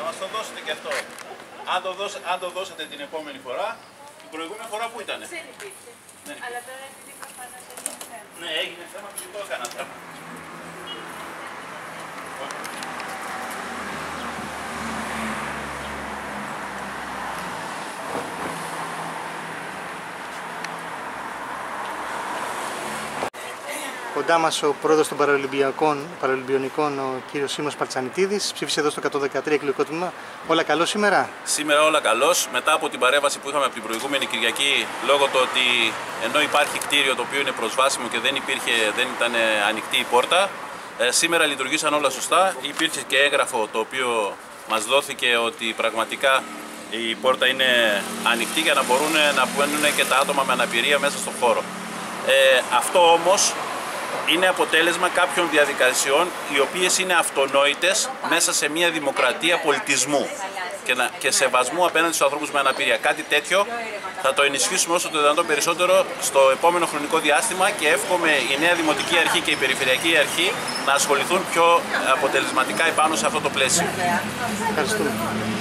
μας το δώσετε και αυτό. Αν το δώσετε την επόμενη φορά, την προηγούμενη φορά που ήτανε. Δεν υπήρχε. Ναι. Αλλά τώρα επειδή προφανώς έγινε θέμα. Ναι, έγινε θέμα και το έκανα θέμα. Κοντά μας ο πρόεδρος των Παραολυμπιονικών, ο κύριος Σίμος Παρτσανιτίδης, ψήφισε εδώ στο 113 εκλογικό τμήμα. Όλα καλό σήμερα? Σήμερα όλα καλώς. Μετά από την παρέμβαση που είχαμε από την προηγούμενη Κυριακή, λόγω του ότι ενώ υπάρχει κτίριο το οποίο είναι προσβάσιμο και δεν ήταν ανοιχτή η πόρτα, σήμερα λειτουργήσαν όλα σωστά. Υπήρχε και έγγραφο το οποίο μας δόθηκε ότι πραγματικά η πόρτα είναι ανοιχτή για να μπορούν να μπαίνουν και τα άτομα με αναπηρία μέσα στον χώρο. Αυτό όμως είναι αποτέλεσμα κάποιων διαδικασιών οι οποίες είναι αυτονόητες μέσα σε μια δημοκρατία πολιτισμού και σεβασμού απέναντι στους ανθρώπους με αναπηρία. Κάτι τέτοιο θα το ενισχύσουμε όσο το δυνατόν περισσότερο στο επόμενο χρονικό διάστημα και εύχομαι η νέα Δημοτική Αρχή και η Περιφερειακή Αρχή να ασχοληθούν πιο αποτελεσματικά επάνω σε αυτό το πλαίσιο. Ευχαριστούμε.